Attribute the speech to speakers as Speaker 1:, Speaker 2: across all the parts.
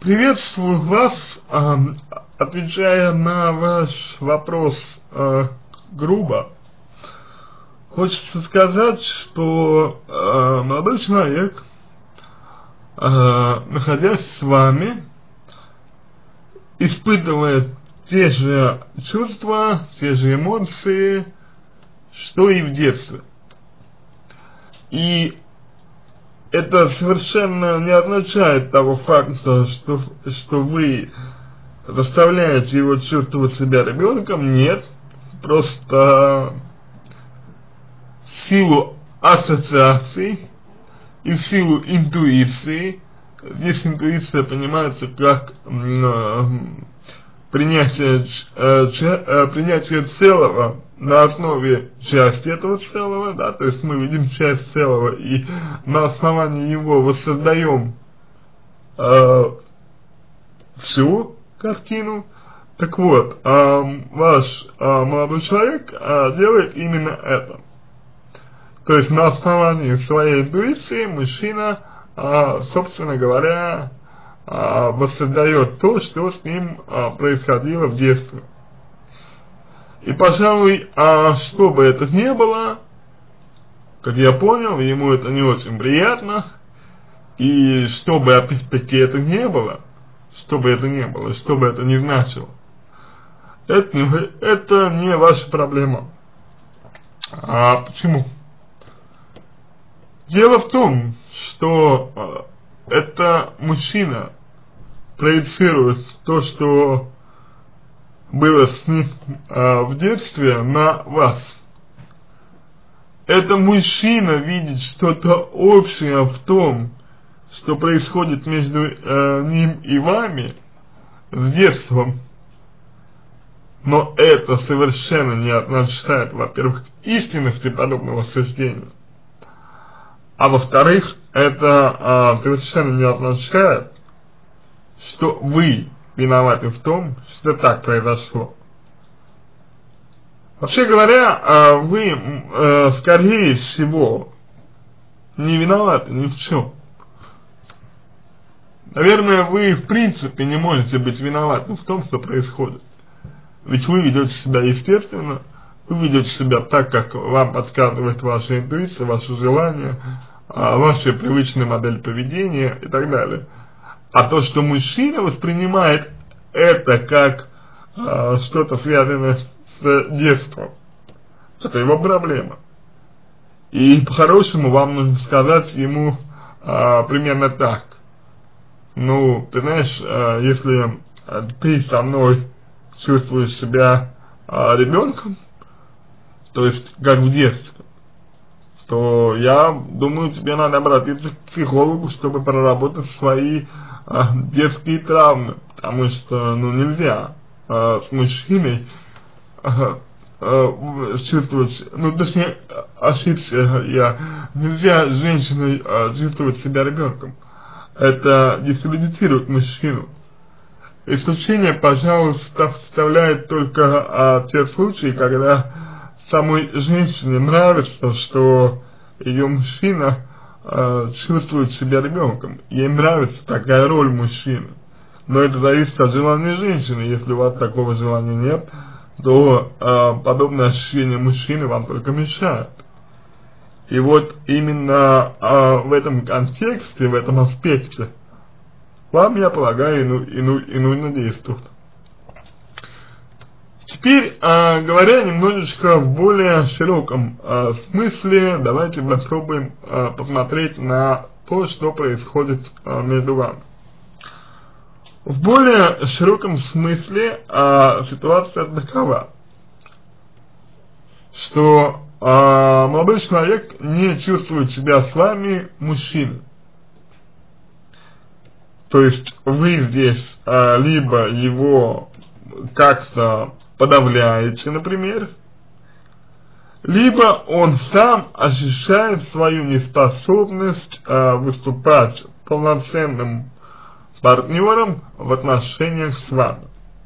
Speaker 1: Приветствую вас, отвечая на ваш вопрос грубо. Хочется сказать, что молодой человек, находясь с вами, испытывает те же чувства, те же эмоции, что и в детстве. И это совершенно не означает того факта, что вы заставляете его чувствовать себя ребенком. Нет, просто в силу ассоциаций и в силу интуиции, здесь интуиция понимается как принятие целого на основе части этого целого, да, то есть мы видим часть целого и на основании его воссоздаем всю картину. Так вот, ваш молодой человек делает именно это. То есть на основании своей интуиции мужчина, собственно говоря, воссоздает то, что с ним происходило в детстве. И, пожалуй, что бы это ни было, как я понял, ему это не очень приятно, и что бы опять-таки это ни было, что бы это ни значило, это не ваша проблема. Почему? Дело в том, что это мужчина проецирует то, что было с ним в детстве, на вас. Это мужчина видит что-то общее в том, что происходит между ним и вами с детством. Но это совершенно не означает, во-первых, истинности подобного суждения. А во-вторых, это совершенно не означает, что вы виноваты в том, что так произошло. Вообще говоря, вы, скорее всего, не виноваты ни в чем. Наверное, вы в принципе не можете быть виноваты в том, что происходит. Ведь вы ведете себя естественно, вы ведете себя так, как вам подсказывает ваша интуиция, ваше желание, ваша привычная модель поведения и так далее. А то, что мужчина воспринимает это как что-то связанное с детством, это его проблема. И по-хорошему вам нужно сказать ему примерно так: ну, ты знаешь, если ты со мной чувствуешь себя ребенком, то есть как в детстве, то я думаю, тебе надо обратиться к психологу, чтобы проработать свои детские травмы, потому что, ну, нельзя с мужчиной чувствовать, ну, точнее, ошибся я, нельзя с женщиной чувствовать себя ребенком. Это дискредитирует мужчину. Исключение, пожалуй, составляет только те случаи, когда самой женщине нравится, что ее мужчина чувствует себя ребенком. Ей нравится такая роль мужчины. Но это зависит от желания женщины. Если у вас такого желания нет, то подобное ощущение мужчины вам только мешает. И вот именно в этом контексте, в этом аспекте вам, я полагаю, и нужно действовать. Теперь, говоря немножечко в более широком смысле, давайте попробуем посмотреть на то, что происходит между вами. В более широком смысле ситуация такова, что молодой человек не чувствует себя с вами мужчиной. То есть вы здесь либо его как-то подавляете, например, либо он сам ощущает свою неспособность выступать полноценным партнером в отношениях с вами.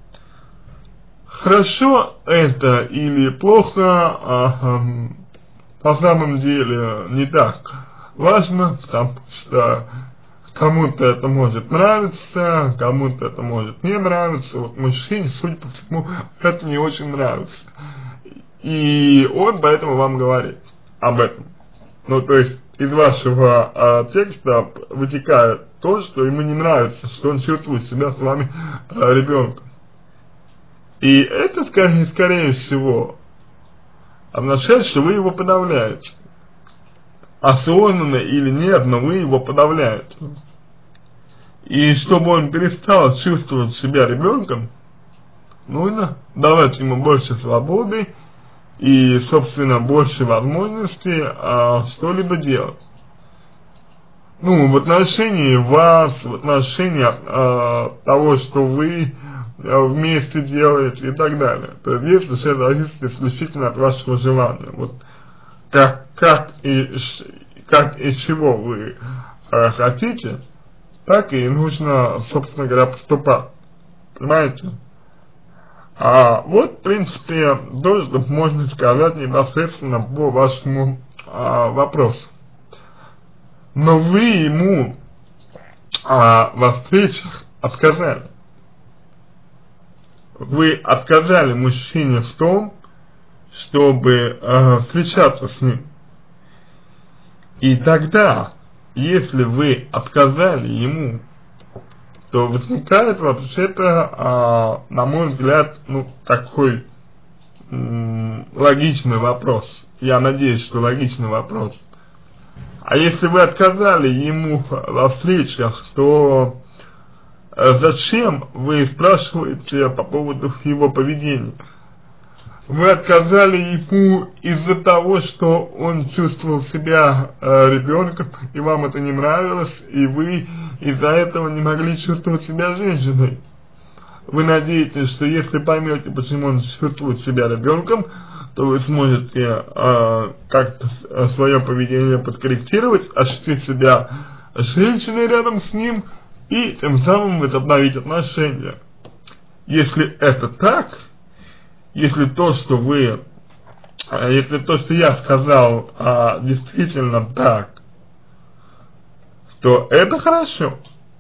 Speaker 1: Хорошо это или плохо, на самом деле не так важно, потому что кому-то это может нравиться, кому-то это может не нравиться. Вот мужчине, судя по всему, это не очень нравится. И он поэтому вам говорит об этом. Ну, то есть, из вашего текста вытекает то, что ему не нравится, что он чувствует себя с вами ребенком. И это, скорее всего, означает, что вы его подавляете. Осознанно или нет, но вы его подавляете. И чтобы он перестал чувствовать себя ребенком, нужно давать ему больше свободы и, собственно, больше возможностей что-либо делать. Ну, в отношении вас, в отношении того, что вы вместе делаете и так далее. То есть здесь все зависит исключительно от вашего желания. Вот как и чего вы хотите, так и нужно, собственно говоря, поступать. Понимаете? Вот, в принципе, то, что можно сказать непосредственно по вашему вопросу. Но вы ему во встречах отказали. Вы отказали мужчине в том, чтобы встречаться с ним. И тогда, если вы отказали ему, то возникает вообще-то, на мой взгляд, ну, такой логичный вопрос. Я надеюсь, что логичный вопрос. А если вы отказали ему во встречах, то зачем вы спрашиваете по поводу его поведения? Вы отказали ему из-за того, что он чувствовал себя ребенком, и вам это не нравилось, и вы из-за этого не могли чувствовать себя женщиной. Вы надеетесь, что если поймете, почему он чувствует себя ребенком, то вы сможете как-то свое поведение подкорректировать, ощутить себя женщиной рядом с ним, и тем самым возобновить отношения. Если это так, если то, что я сказал, действительно так, то это хорошо.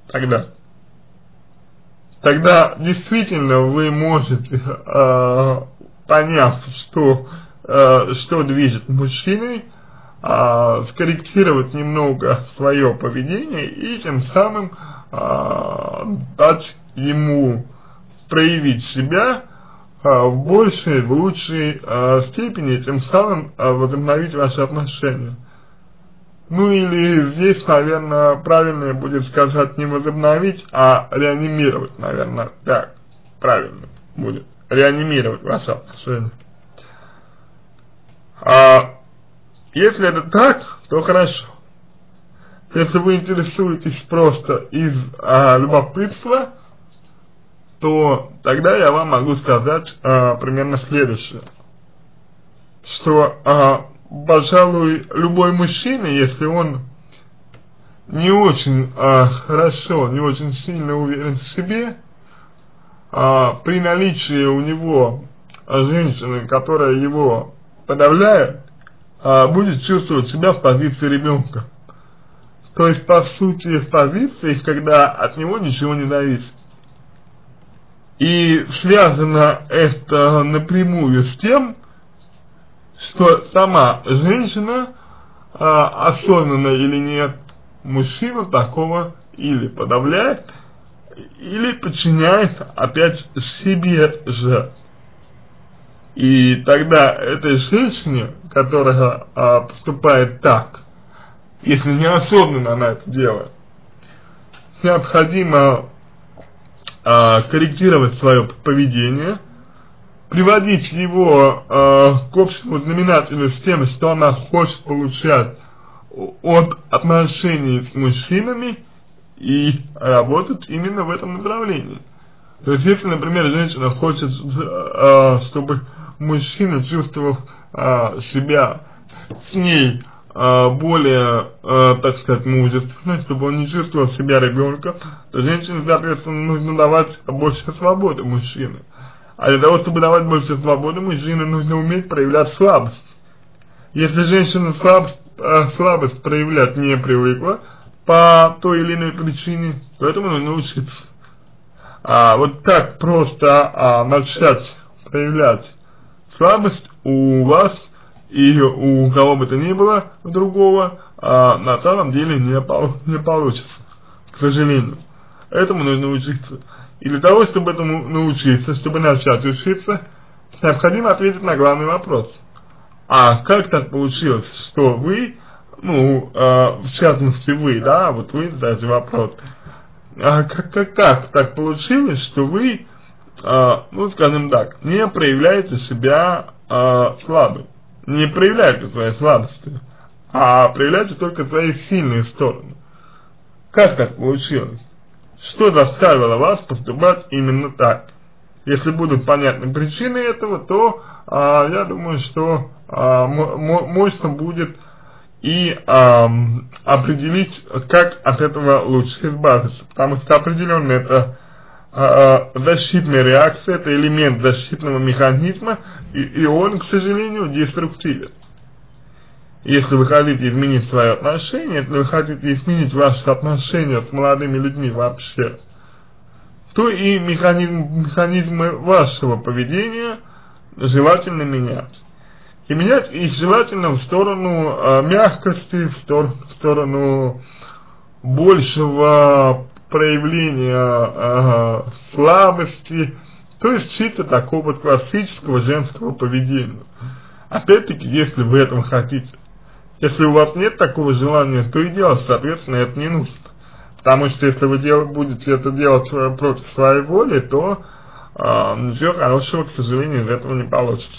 Speaker 1: Тогда действительно вы можете, поняв, что движет мужчиной, скорректировать немного свое поведение и тем самым дать ему проявить себя в большей, в лучшей степени, тем самым возобновить ваши отношения. Ну или здесь, наверное, правильнее будет сказать не возобновить, а реанимировать, наверное, так, правильно будет, реанимировать ваши отношения. Если это так, то хорошо. Если вы интересуетесь просто из любопытства, то тогда я вам могу сказать примерно следующее, что, пожалуй, любой мужчина, если он не очень хорошо, не очень сильно уверен в себе, при наличии у него женщины, которая его подавляет, будет чувствовать себя в позиции ребенка. То есть, по сути, в позиции, когда от него ничего не зависит. И связано это напрямую с тем, что сама женщина, осознанно или нет, мужчину такого или подавляет, или подчиняет опять себе же. И тогда этой женщине, которая поступает так, если неосознанно она это делает, необходимо корректировать свое поведение, приводить его к общему знаменателю с тем, что она хочет получать от отношений с мужчинами, и работать именно в этом направлении. То есть, если, например, женщина хочет, чтобы мужчина чувствовал себя с ней более, так сказать, мужественно, чтобы он не чувствовал себя ребенком, то женщине, соответственно, нужно давать больше свободы мужчине. А для того, чтобы давать больше свободы, мужчине нужно уметь проявлять слабость. Если женщина слабость проявлять не привыкла, по той или иной причине, поэтому нужно учиться. Вот так просто начать проявлять слабость у вас и у кого бы то ни было другого, на самом деле не получится, к сожалению. Этому нужно учиться. И для того, чтобы этому научиться, чтобы начать учиться, необходимо ответить на главный вопрос. Как так получилось, что вы, в частности вы, да, вот вы задаете вопрос, как так получилось, что вы, скажем так, не проявляете себя слабым, не проявляете свои слабости, а проявляете только свои сильные стороны. Как так получилось? Что заставило вас поступать именно так? Если будут понятны причины этого, то я думаю, что можно будет и определить, как от этого лучше избавиться. Потому что определенно это защитная реакция, это элемент защитного механизма, и он, к сожалению, деструктивен. Если вы хотите изменить свои отношения, если вы хотите изменить ваши отношения с молодыми людьми вообще, то и механизмы вашего поведения желательно менять. И менять их желательно в сторону мягкости, в сторону большего проявления слабости, то есть чисто такого вот классического женского поведения. Опять-таки, если вы этого хотите. Если у вас нет такого желания, то и делать, соответственно, это не нужно. Потому что если вы будете это делать против своей воли, то ничего хорошего, к сожалению, из этого не получится.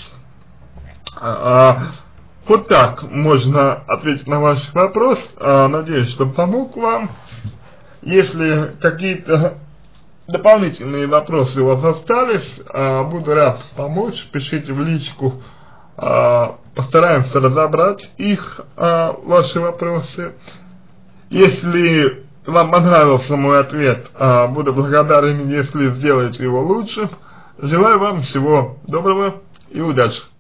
Speaker 1: Вот так можно ответить на ваш вопрос. Надеюсь, что помог вам. Если какие-то дополнительные вопросы у вас остались, буду рад помочь. Пишите в личку. Постараемся разобрать их, ваши вопросы. Если вам понравился мой ответ, буду благодарен, если сделаете его лучше. Желаю вам всего доброго и удачи.